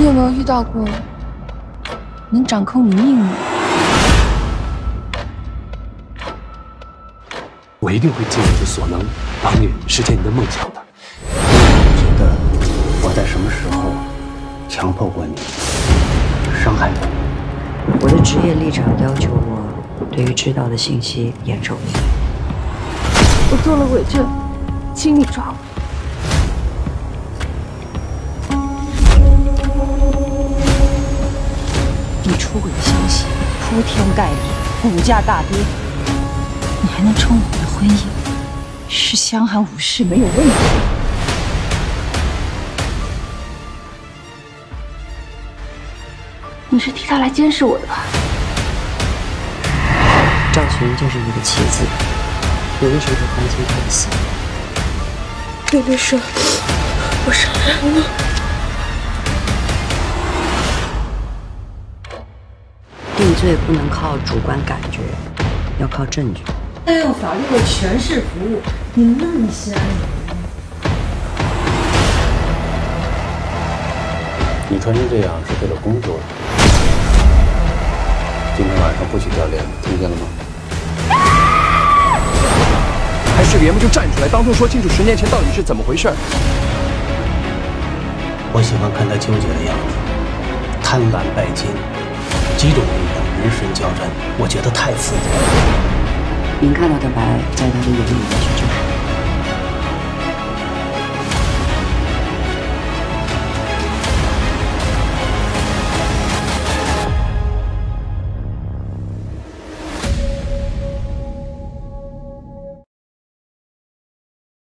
你有没有遇到过能掌控你命运？ 我一定会尽我的所能帮你实现你的梦想的。 你觉得我在什么时候强迫过你、伤害过你？ 我的职业立场要求我对于知道的信息严守秘密。 我做了伪证，请你抓我。 你出轨的消息铺天盖地，股价大跌，你还能称我的婚姻是相安无事没有问题？ 你是替他来监视我的吧？ 赵群就是你的妻子，你为什么会关心她的死？ 对对说，我伤人了。 定罪不能靠主观感觉，要靠证据。 要用法律为全市服务，你那么心安理得？ 你穿成这样是为了工作。今天晚上不许掉链子，听见了吗？ 还是别们就站出来，当众说清楚10年前到底是怎么回事。 我喜欢看他纠结的样子，贪婪拜金。 几种力量人神交战，我觉得太刺激了。 您看到的白，在他的眼里就是真。